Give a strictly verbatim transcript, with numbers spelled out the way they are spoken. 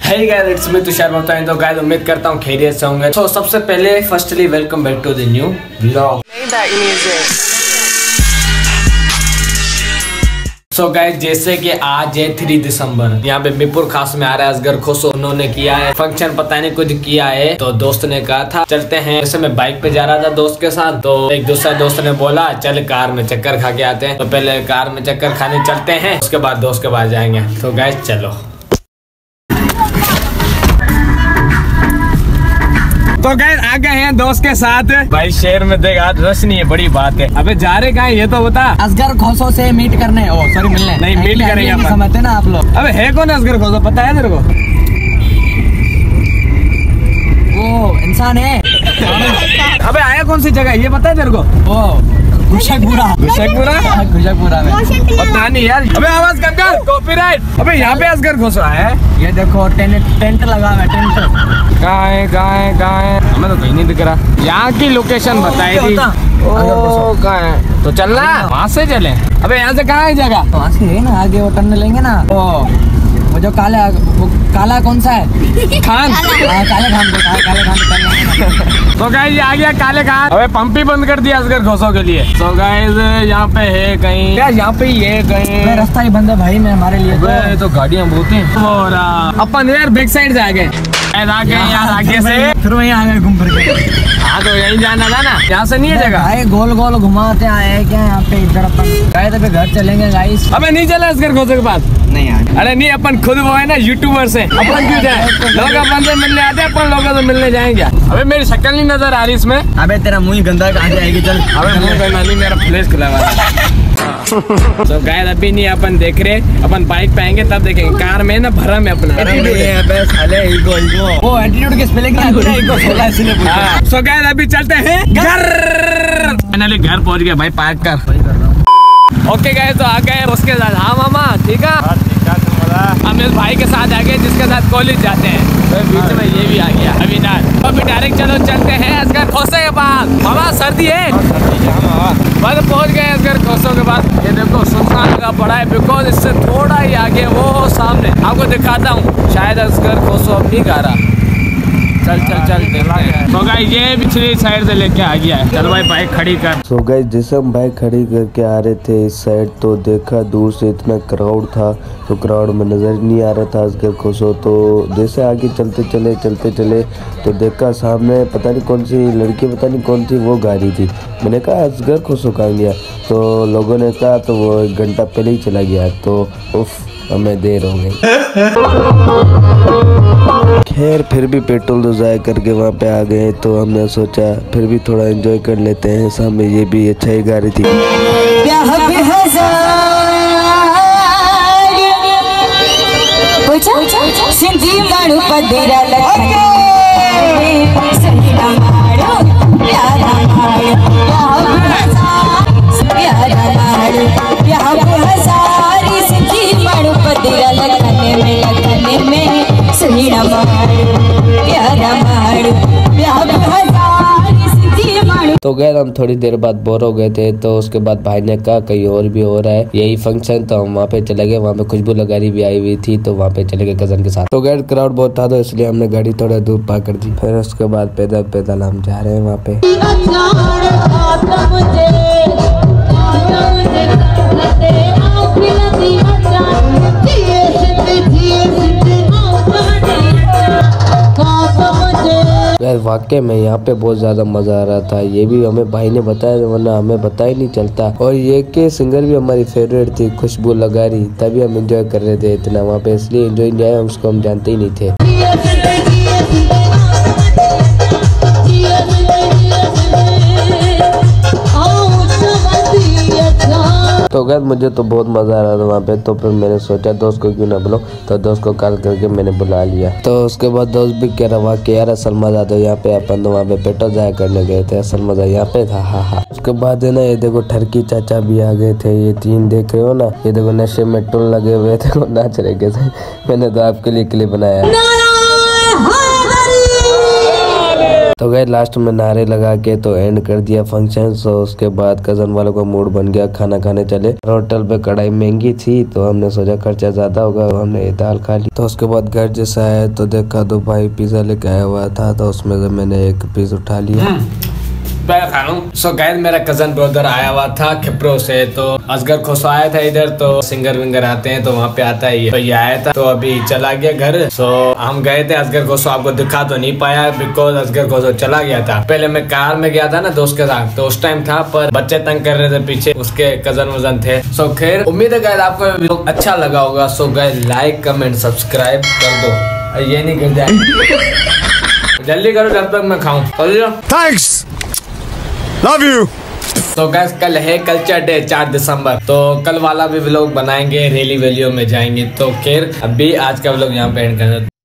Hey guys, it's me Tushar बताएं तो guys उम्मीद करता हूँ खैरियत से होंगे। तो सबसे पहले firstly welcome back to the new vlog. So guys, जैसे कि आज है थ्री दिसंबर, यहाँ पे मिरपुर खास में आ रहा है असगर खुशो, उन्होंने किया है फंक्शन, पता नहीं कुछ किया है। तो दोस्त ने कहा था चलते हैं। जैसे मैं बाइक पे जा रहा था दोस्त के साथ, तो एक दूसरा दोस्त ने बोला चल कार में चक्कर खा के आते हैं। तो पहले कार में चक्कर खाने चलते हैं, उसके बाद दोस्त के पास जाएंगे। तो गाइस चलो। तो गाइस आ गए हैं दोस्त के साथ। भाई शहर में देख आज रश नहीं है, बड़ी बात है। अबे जा रहे कहाँ ये तो बता। असगर खोसो से मीट करने, ओ सॉरी मिलने नहीं, मीट करेंगे अपन। समझते ना आप लोग। अबे है कौन असगर खोसो, पता है तेरे को? वो इंसान है। अबे आया कौन सी जगह ये पता है तेरे को? ओ गुशेकपुरा। गुशेकपुरा गुशेकपुरा में पता नहीं यार। अबे आवाज कम कर, कॉपीराइट। अबे यहाँ पे असगर खोसो आया है। ये देखो टेंट टेंट लगा हुआ है। टेंट कहाँ है कहाँ है कहाँ है? हमें तो कहीं नहीं दिख रहा। यहाँ की लोकेशन बताई थी। ओ कहाँ है? तो चलना वहाँ से चले। अबे यहाँ से कहाँ है जगह? वहाँ से है ना, आगे वो टर्न लेंगे ना। ओ वो जो काला, वो काला कौन सा है? खान। हाँ, काले खान पे, काले खान पे। तो गाइस ये आ गया काले खान। अबे पंप ही बंद कर दिया असगर खोसो के लिए। तो गाइस यहाँ पे है कहीं, क्या यहाँ पे ही है कहीं? रास्ता ही बंद है भाई में हमारे लिए। तो, तो गाड़ियाँ बहुत हैं। अपन यार बैक साइड से आ गए, आगे यार आगे से फिर वहीं आ गए घूम फिर के। हाँ तो यहीं जाना था ना, यहाँ से नहीं है जगह। भाई गोल गोल घुमाते आए क्या यहाँ पे? इधर अपन गए थे, घर चलेंगे गाइस। अबे नहीं चला असगर खोसो के पास? नहीं यार। अरे नहीं, अपन खुद वो है ना यूट्यूबर से, अपन क्यों जाए? लोग अपन से मिलने आते हैं, अपन लोगों से मिलने जाएंगे। अबे मेरी शक्ल नहीं नजर आ रही इसमें। अबे तेरा मुंह गंदा कहाँ से आएगी? चल। अबे मुंह गंदा नहीं, मेरा फ्लेश खुला हुआ है। तो गाइस अभी नहीं अपन देख रहे, अपन बाइक पे आएंगे तब देखेंगे। कार में ना भरा में अपना वो एटीट्यूड की स्पेलिंग क्या है? इको सोलह इसलिए पूछा। सो गाइस अभी चलते हैं घर। फाइनली घर पहुंच गए भाई, पार्क कर। ओके गाइस तो आ गए उसके साथ। हाँ मामा ठीक है। हम इस भाई के साथ आ गए जिसके साथ कॉलेज जाते हैं। तो बीच में ये भी आ गया अविनाश। अभी डायरेक्ट चलो चलते हैं असगर खोसो के पास। मामा सर्दी है, बस पहुंच गए असगर खोसो के पास। ये देखो सुनसान लगा पड़ा है, बिकॉज इससे थोड़ा ही आगे वो सामने आपको दिखाता हूँ। शायद असगर खोसो अब नहीं गा रहा। चल चल चल देखते हैं। तो गाइस ये पिछली साइड से लेके आ गया है। चल भाई बाइक खड़ी कर। सो गाइस जैसे हम बाइक खड़ी करके आ रहे थे इस साइड, तो देखा दूर से इतना क्राउड था, तो क्राउड में नज़र नहीं आ रहा था असगर खोसो। तो जैसे आगे चलते चले चलते चले तो देखा सामने पता नहीं कौन सी लड़की, पता नहीं कौन थी, वो गा रही थी। मैंने कहा असगर खोसो कहाँ गया? तो लोगों ने कहा तो वो एक घंटा पहले ही चला गया। तो उफ हमें देर हो गई। खैर फिर भी पेट्रोल तो ज़ाया करके वहाँ पे आ गए, तो हमने सोचा फिर भी थोड़ा एंजॉय कर लेते हैं। सामने ये भी अच्छा ही गा रही थी। तो गए हम थोड़ी देर बाद बोर हो गए थे, तो उसके बाद भाई ने कहा कहीं और भी हो रहा है यही फंक्शन, तो हम वहाँ पे चले गए। वहाँ पे खुशबू लगारी भी आई हुई थी, तो वहाँ पे चले गए कजन के साथ। तो गैर क्राउड बहुत था, तो इसलिए हमने गाड़ी थोड़ा दूर पार कर दी। फिर उसके बाद पैदल पैदल हम जा रहे हैं वहाँ पे। यार वाकई में यहाँ पे बहुत ज्यादा मजा आ रहा था। ये भी हमें भाई ने बताया, वरना हमें पता ही नहीं चलता। और ये के सिंगर भी हमारी फेवरेट थी, खुशबू लगारी, तभी हम एंजॉय कर रहे थे इतना वहाँ पे। इसलिए एंजॉय नहीं आया, उसको हम जानते ही नहीं थे। तो गैस मुझे तो बहुत मजा आ रहा था वहाँ पे, तो फिर मैंने सोचा दोस्त को क्यों ना बुलाऊं, तो दोस्त को कॉल करके मैंने बुला लिया। तो उसके बाद दोस्त भी कह रहा वाह यार असल मजा तो यहाँ पे, अपन तो वहाँ पे पेट्रोल जाया करने गए थे, असल मजा यहाँ पे था। हाँ हाँ। उसके बाद है ना ये देखो ठरकी चाचा भी आ गए थे, ये तीन देख रहे हो ना, ये देखो नशे में टुन लगे हुए थे, नाच रहे थे। मैंने तो आपके लिए क्लिप बनाया। तो गए लास्ट में नारे लगा के तो एंड कर दिया फंक्शन। तो उसके बाद कजन वालों का मूड बन गया, खाना खाने चले। होटल पे कढ़ाई महंगी थी तो हमने सोचा खर्चा ज्यादा होगा, तो हमने दाल खा ली। तो उसके बाद घर जैसा आया तो देखा तो भाई पिज्जा लेके आया हुआ था, तो उसमें से मैंने एक पीस उठा लिया। सो गाइस मेरा कजन ब्रदर आया हुआ था खिप्रो से, तो असगर खोसो आया था इधर। तो सिंगर विंगर आते हैं तो वहाँ पे आता है ये, तो ये आया था तो अभी चला गया घर। सो हम गए थे, असगर खोसो आपको दिखा तो नहीं पाया बिकॉज असगर खोसो चला गया था। पहले मैं कार में गया था ना दोस्त के साथ, तो उस टाइम था पर बच्चे तंग कर रहे थे पीछे, उसके कजन वजन थे। सो खैर उम्मीद है गाइस आपको अच्छा लगा होगा। So guys like comment subscribe कर दो, ये नहीं कर दिया जल्दी करो जब तक मैं खाऊं। Thanks, love you. तो गैस कल है कल्चर डे चार दिसंबर, तो कल वाला भी व्लॉग बनाएंगे, रैली वैलियों में जाएंगे। तो खैर अभी आज का व्लॉग यहाँ पे एंड करना।